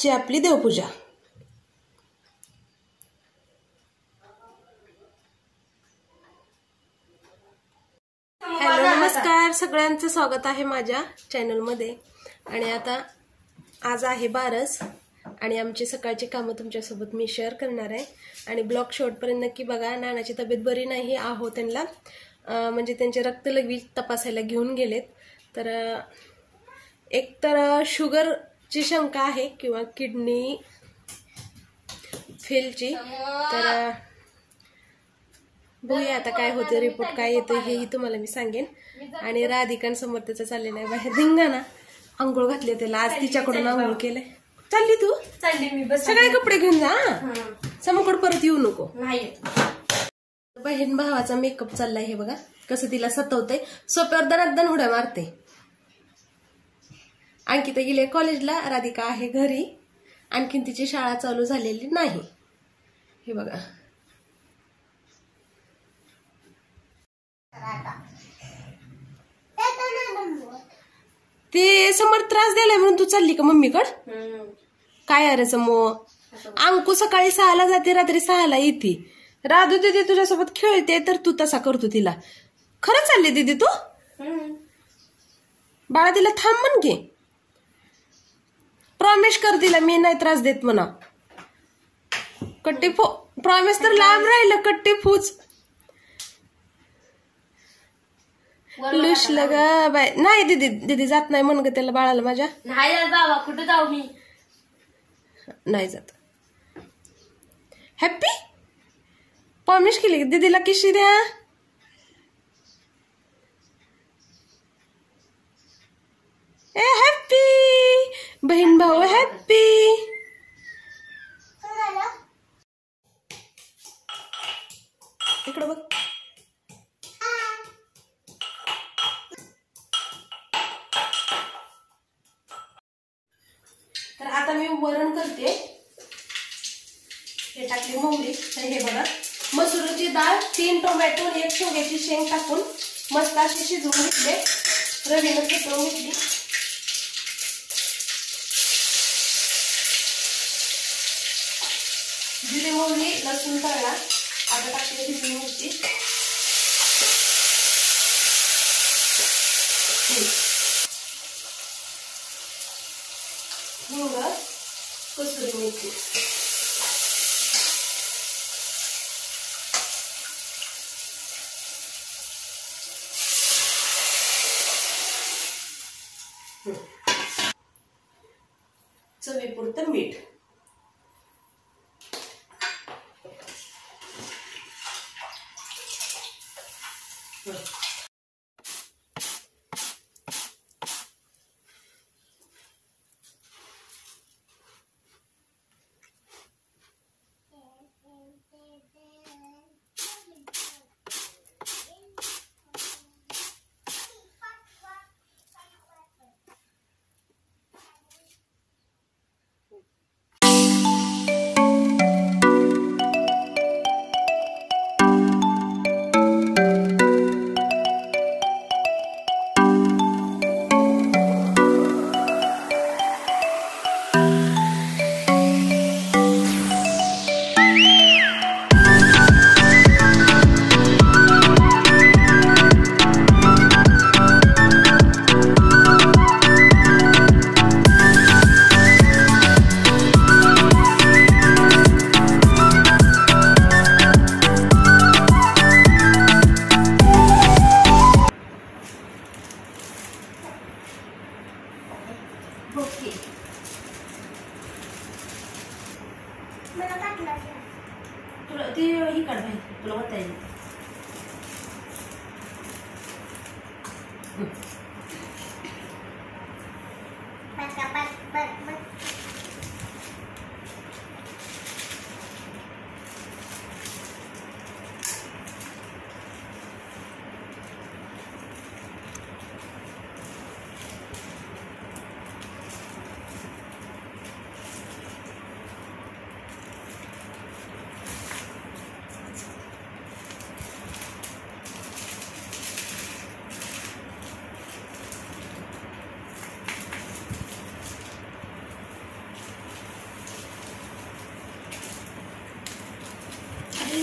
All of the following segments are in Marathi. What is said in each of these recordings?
आजची आपली देवपूजा. हॅलो, नमस्कार सगळ्यांचं स्वागत आहे माझ्या चॅनलमध्ये. आणि आता आज आहे बारस आणि आमची सकाळची कामं तुमच्यासोबत मी शेअर करणार आहे. आणि ब्लॉग शेवटपर्यंत नक्की बघा. नानाची तब्येत बरी नाही आहो, त्यांना म्हणजे त्यांचे रक्त लघवी तपासायला घेऊन गेलेत. तर एक तर शुगरची शंका आहे किंवा किडनी फेलची. तर बघूया आता काय होते, रिपोर्ट काय येतो हेही तुम्हाला मी सांगेन. आणि राधिकांसमोर त्याचं चाललेलं आहे बाहेर धिंगाणा. आंघोळ घातले त्याला, आज तिच्याकडून आंघोळ केलंय. चालली तू? चालली मी, बस सगळे कपडे घेऊन जा, समोर परत येऊ नको. नाही. बहीण भावाचा मेकअप चाललाय. हे बघा कसं तिला सतवतंय, सोप्यावर दणादण उड्या मारते. अंकिता गेले कॉलेजला, राधिका आहे घरी. आणखीन तिची शाळा चालू झालेली नाही. हे बघा ते समोर त्रास द्यायला म्हणून तू चालली का मम्मीकड? काय अरे समोर, अंकू सकाळी 6ला जाते, रात्री 6ला येते. राधू दीदी तुझ्यासोबत खेळते तर तू तसा करतो तिला. खरं चालली दीदी तू? बाळा तिला थांब म्हण की, प्रॉमिस कर तिला मी नाही त्रास देत म्हणा. कट्टी फो प्रॉमिस तर लांब राहिलं, कट्टी फूच लुश लगा बाय. नाही दीदी, दीदी जात नाही म्हण ग त्याला बाळाला माझ्या. नाही बाबा, कुठे जाऊ मी, नाही जात. हॅप्पी प्रॉमिस केली दीदीला, किशी द्या. ए हॅप्पी बहीण भाऊ, हॅप्पी. इकडं बघ. तर आता मी वरण करते. हे टाकली मोहरी. तर हे बघा मसुराची डाळ, 3 टोमॅटो, 1 शेवग्याची शेंग टाकून मस्त अशी शिजवून घेतले. रवीनं फेटवून घेतली. जिरे मोहरी लसूण तळला. आता टाकली हिरवी मिरची, हिंग, कसुरी मेथी. चवीपुरतं मीठ. तुला ती ही काढ भाई, तुला होता येईल.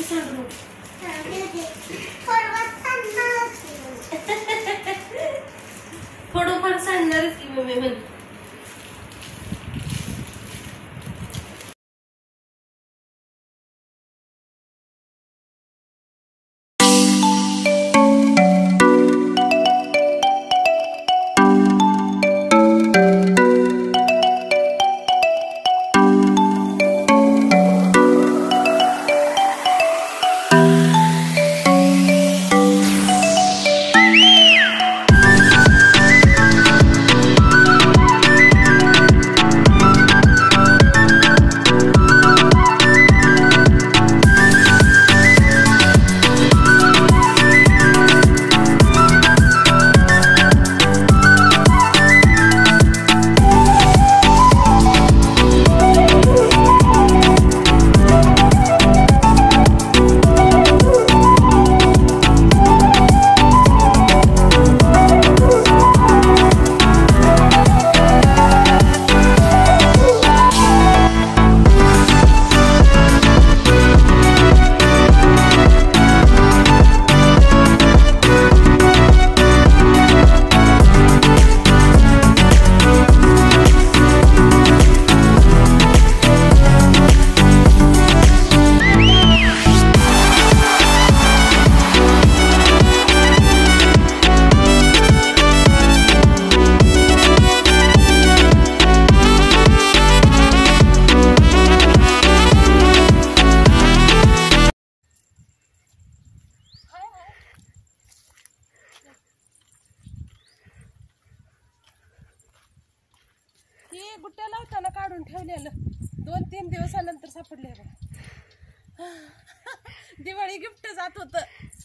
सांडू थोडंफार सांडणारच की मम्मी म्हण. हे गुट्ट्या लावताना काढून ठेवलेलं 2-3 दिवसानंतर सापडले. दिवाळी गिफ्ट जात होत.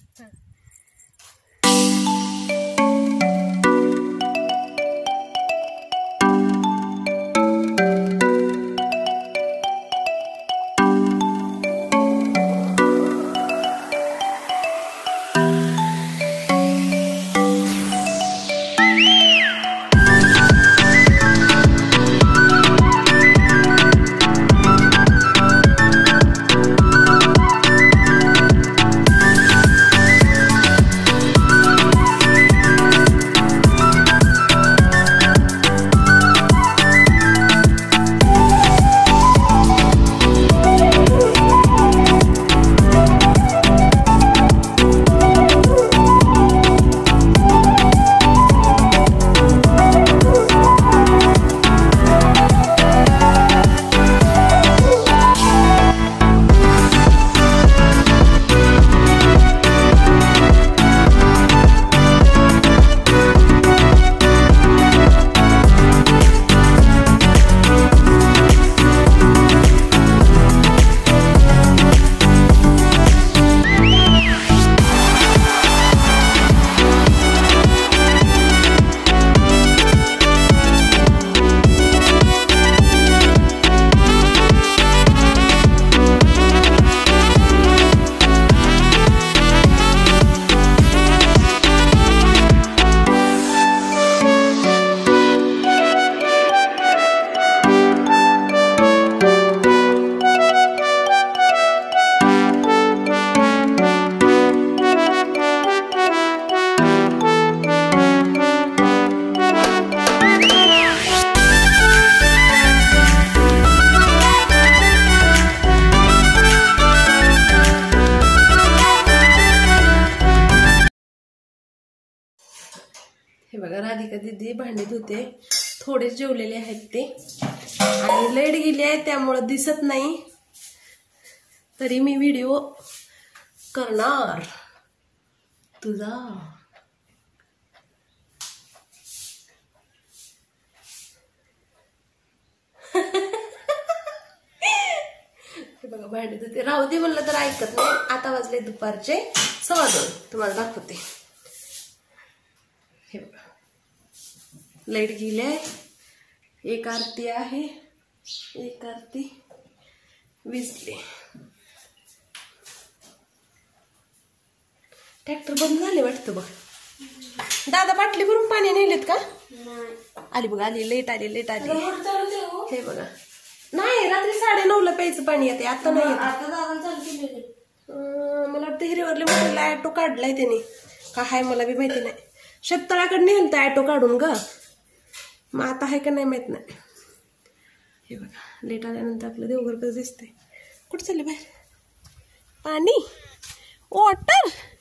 हे बघा राधिका दीदी भांडी धुते. थोडे जेवलेले आहेत ते आणि लाईट गेली आहे त्यामुळे दिसत नाही, तरी मी व्हिडिओ करणार तुझा. बघा भांडी धुते. राहू दे म्हणलं तर ऐकत नाही. आता वाजले दुपारचे 2:15. तुम्हाला दाखवते. हे बघा लाईट गेली. एक आरती आहे, एक आरती विजली. ट्रॅक्टर बंद झाले वाटतं बघ. दादा बाटली भरून पाणी नेलेत का? आली बघा, आली लेट आली, लेट आली. हे बघा नाही, रात्री 9:30ला प्यायचं पाणी येते, आता नाही. मला वाटतं हिरेवरल्या मोठ्याला ॲटो काढलाय त्याने का हाय मला बी माहिती नाही. शेततळ्याकडे नेलं तर ॲटो काढून ग, मग आता आहे का नाही माहित नाही. हे बघा लेट आल्यानंतर आपलं देवघर कसं दिसतंय. कुठं चालले बाहेर? पाणी वॉटर